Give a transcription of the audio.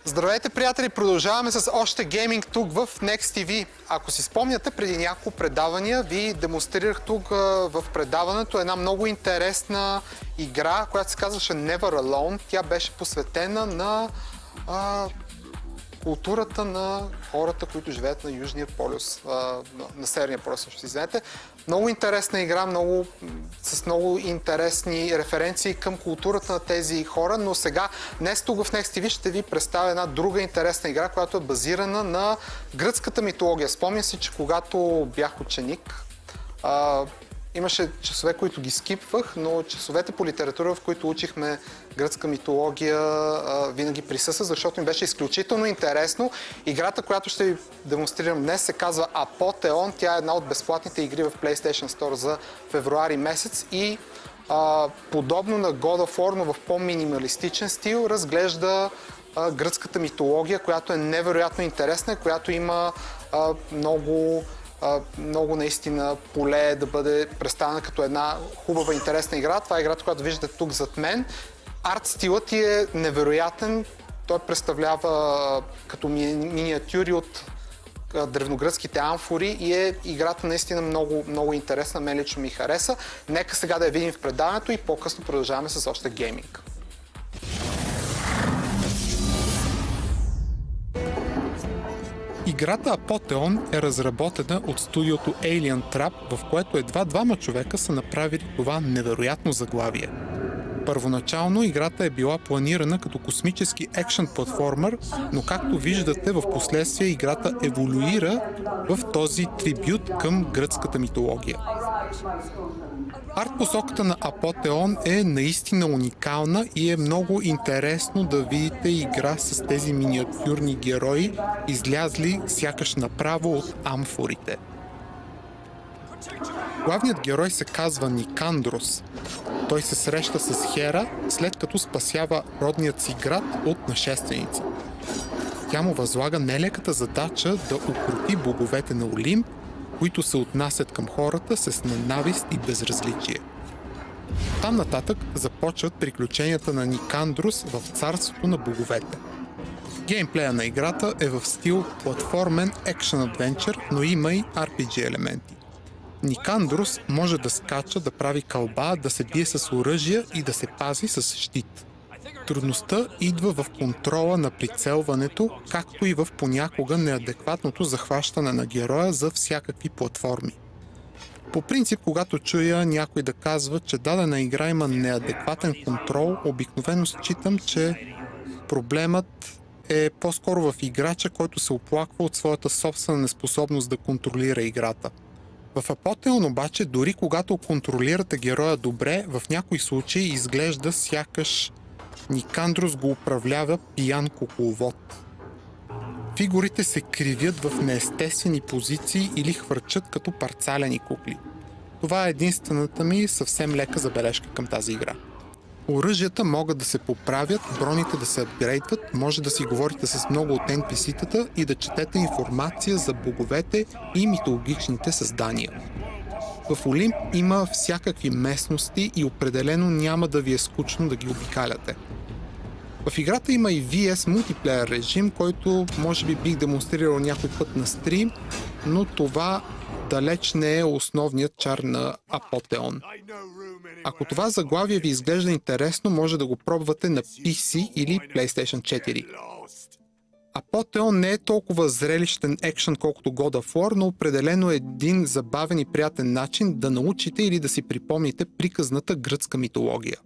Здравейте, приятели! Продължаваме с още гейминг тук в Next TV. Ако си спомняте, преди няколко предавания ви демонстрирах тук в предаването една много интересна игра, която се казваше Never Alone. Тя беше посветена на културата на хората, които живеят на Южния полюс, на Северния полюс, ще си знаете. Много интересна игра, с много интересни референции към културата на тези хора, но сега, днес тук в Next TV ще ви представя една друга интересна игра, която е базирана на гръцката митология. Спомня си, че когато бях ученик, имаше часове, които ги скипвах, но часовете по литература, в които учихме гръцка митология, винаги присъства, защото ми беше изключително интересно. Играта, която ще ви демонстрирам днес, се казва Апотеон. Тя е една от безплатните игри в PlayStation Store за февруари месец и подобно на God of War, но в по-минималистичен стил, разглежда гръцката митология, която е невероятно интересна, която има много наистина поле да бъде представена като една хубава, интересна игра. Това е играта, която виждате тук зад мен. Арт стилът ти е невероятен. Той представлява като миниатюри от древногръцките амфори и е играта наистина много интересна. Мен лично ми хареса. Нека сега да я видим в предаването и по-късно продължаваме с още гейминг. Играта Апотеон е разработена от студиото Alien Trap, в което едва двама човека са направили това невероятно заглавие. Първоначално играта е била планирана като космически екшън платформер, но както виждате в последствие играта еволюира в този трибют към гръцката митология. Арт-посоката на Апотеон е наистина уникална и е много интересно да видите игра с тези миниатюрни герои, излязли сякаш направо от амфорите. Главният герой се казва Никандрос. Той се среща с Хера, след като спасява родният си град от нашественици. Тя му възлага нелеката задача да укроти боговете на Олимп, които се отнасят към хората с ненавист и безразличие. Там нататък започват приключенията на Никандрос в царството на боговете. Геймплея на играта е в стил платформен екшън адвенчър, но има и RPG елементи. Никандрос може да скача, да прави кълба, да се бие с оръжия и да се пази с щит. Трудността идва в контрола на прицелването, както и в понякога неадекватното захващане на героя за всякакви платформи. По принцип, когато чуя някой да казва, че дадена игра има неадекватен контрол, обикновено считам, че проблемът е по-скоро в играча, който се оплаква от своята собствена неспособност да контролира играта. В Апотеон обаче, дори когато контролирате героя добре, в някои случаи изглежда сякаш Никандрос го управлява пиян кукловод. Фигурите се кривят в неестествени позиции или хвърчат като парцалени кукли. Това е единствената ми съвсем лека забележка към тази игра. Оръжията могат да се поправят, броните да се апгрейдват, може да си говорите с много от NPC-тата и да четете информация за боговете и митологичните създания. В Олимп има всякакви местности и определено няма да ви е скучно да ги обикаляте. В играта има и VS мултиплеер режим, който може би бих демонстрирал някой път на стрим, но това далеч не е основният чар на Апотеон. Ако това заглавие ви изглежда интересно, може да го пробвате на PC или PlayStation 4. Апотеон не е толкова зрелищен екшън, колкото God of War, но определено е един забавен и приятен начин да научите или да си припомните приказната гръцка митология.